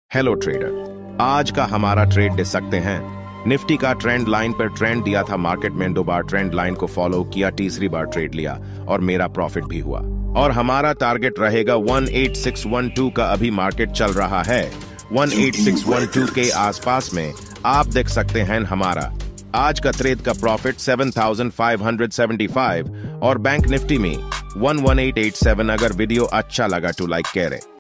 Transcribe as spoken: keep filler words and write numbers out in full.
Hello trader, आज का हमारा ट्रेड दे सकते हैं। निफ्टी का ट्रेंड लाइन पर ट्रेंड दिया था, मार्केट में दो बार ट्रेंड लाइन को फॉलो किया, तीसरी बार ट्रेड लिया और मेरा प्रॉफिट भी हुआ। और हमारा टारगेट रहेगा अठारह सौ बारह का। अभी मार्केट चल रहा है अठारह सौ बारह के आसपास में, आप देख सकते हैं हमारा आज का ट्रेड का प्रॉफिट सात हज़ार पाँच सौ पचहत्तर और बैंक निफ्टी में एक अठारह सौ सत्तासी। अगर वीडियो अच्छा लगा तो लाइक करें।